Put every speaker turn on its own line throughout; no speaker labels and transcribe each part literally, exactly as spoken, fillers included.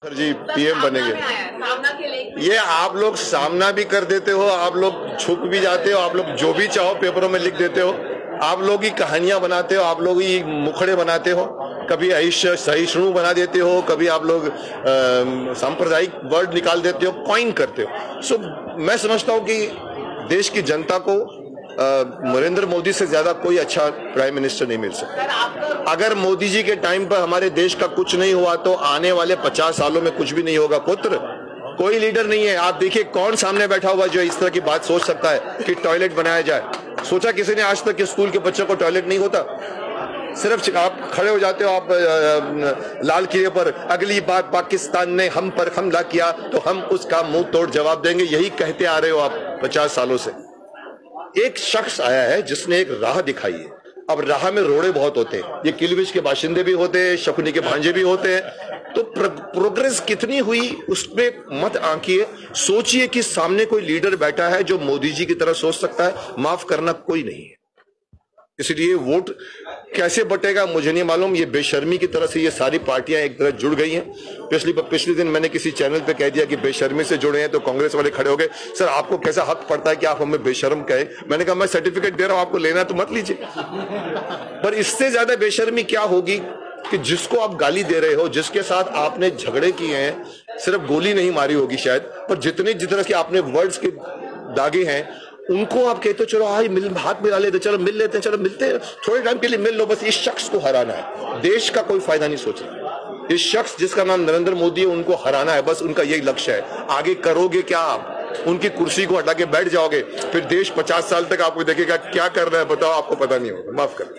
जी PM बनेंगे। ये आप लोग सामना भी कर देते हो, आप लोग छुप भी जाते हो, आप लोग जो भी चाहो पेपरों में लिख देते हो, आप लोग ही कहानियां बनाते हो, आप लोग ही मुखड़े बनाते हो, कभी सहिष्णु बना देते हो, कभी आप लोग सांप्रदायिक वर्ड निकाल देते हो, कॉइन करते हो। सो मैं समझता हूं कि देश की जनता को नरेंद्र मोदी से ज्यादा कोई अच्छा प्राइम मिनिस्टर नहीं मिल सकता। अगर मोदी जी के टाइम पर हमारे देश का कुछ नहीं हुआ तो आने वाले पचास सालों में कुछ भी नहीं होगा। पुत्र, कोई लीडर नहीं है। आप देखिए कौन सामने बैठा हुआ जो इस तरह की बात सोच सकता है कि टॉयलेट बनाया जाए। सोचा किसी ने आज तक कि स्कूल के बच्चों को टॉयलेट नहीं होता? सिर्फ आप खड़े हो जाते हो आप लाल किले पर, अगली बार पाकिस्तान ने हम पर हमला किया तो हम उसका मुंह तोड़ जवाब देंगे, यही कहते आ रहे हो आप पचास सालों से। एक शख्स आया है जिसने एक राह दिखाई है। अब राह में रोड़े बहुत होते हैं, ये किलविच के बाशिंदे भी होते हैं, शकुनी के भांजे भी होते हैं, तो प्र, प्रोग्रेस कितनी हुई उसमें मत आंकिए, सोचिए कि सामने कोई लीडर बैठा है जो मोदी जी की तरह सोच सकता है। माफ करना कोई नहीं है, इसलिए वोट कैसे बटेगा मुझे नहीं मालूम। ये बेशर्मी की तरह से ये सारी पार्टियां एक तरह जुड़ गई हैं। पिछली पिछले दिन मैंने किसी चैनल पे कह दिया कि बेशर्मी से जुड़े हैं, तो कांग्रेस वाले खड़े हो गए, सर आपको कैसा हक पड़ता है कि आप हमें बेशर्म कहे? मैंने कहा मैं सर्टिफिकेट दे रहा हूं, आपको लेना है तो मत लीजिए। पर इससे ज्यादा बेशर्मी क्या होगी कि जिसको आप गाली दे रहे हो, जिसके साथ आपने झगड़े किए हैं, सिर्फ गोली नहीं मारी होगी शायद, पर जितने जितना कि आपने वर्ड्स के दागे हैं, उनको आप कहते हो चलो आई मिल हाथ मिला लेते, चलो मिल लेते हैं, चलो मिलते हैं, थोड़े टाइम के लिए मिल लो। बस इस शख्स को हराना है, देश का कोई फायदा नहीं सोच रहा। इस शख्स जिसका नाम नरेंद्र मोदी है, उनको हराना है, बस उनका यही लक्ष्य है। आगे करोगे क्या आप? उनकी कुर्सी को हटा के बैठ जाओगे, फिर देश पचास साल तक आपको देखेगा क्या कर रहा है बताओ, आपको पता नहीं होगा। माफ कर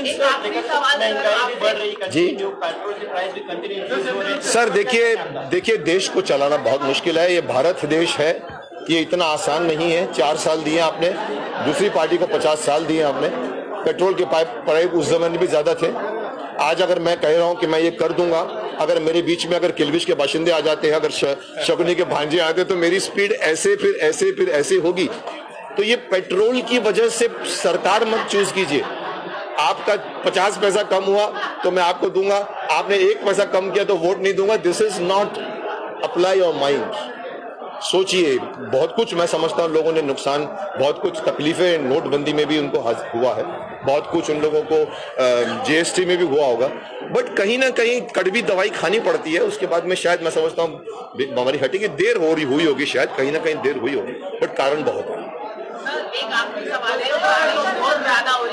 जी सर, देखिए देखिए देश को चलाना बहुत मुश्किल है। ये भारत देश है, ये इतना आसान नहीं है। चार साल दिए आपने, दूसरी पार्टी को पचास साल दिए आपने। पेट्रोल के पाइप प्राइस उस जमाने भी ज्यादा थे। आज अगर मैं कह रहा हूं कि मैं ये कर दूंगा, अगर मेरे बीच में अगर किलविच के बाशिंदे आ जाते हैं, अगर शकुनी के भांजे आते, तो मेरी स्पीड ऐसे फिर ऐसे फिर ऐसे होगी। तो ये पेट्रोल की वजह से सरकार मत चूज कीजिए। आपका पचास पैसा कम हुआ तो मैं आपको दूंगा, आपने एक पैसा कम किया तो वोट नहीं दूंगा। This is not apply your mind. सोचिए, बहुत कुछ मैं समझता हूं लोगों ने नुकसान, बहुत कुछ तकलीफें नोटबंदी में भी उनको हुआ है, बहुत कुछ उन लोगों को जीएसटी में भी हुआ होगा, बट कहीं ना कहीं कड़वी दवाई खानी पड़ती है। उसके बाद में शायद मैं समझता हूँ बीमारी हटेगी। देर हो रही हुई होगी, शायद कहीं ना कहीं देर हुई होगी, बट कारण बहुत है।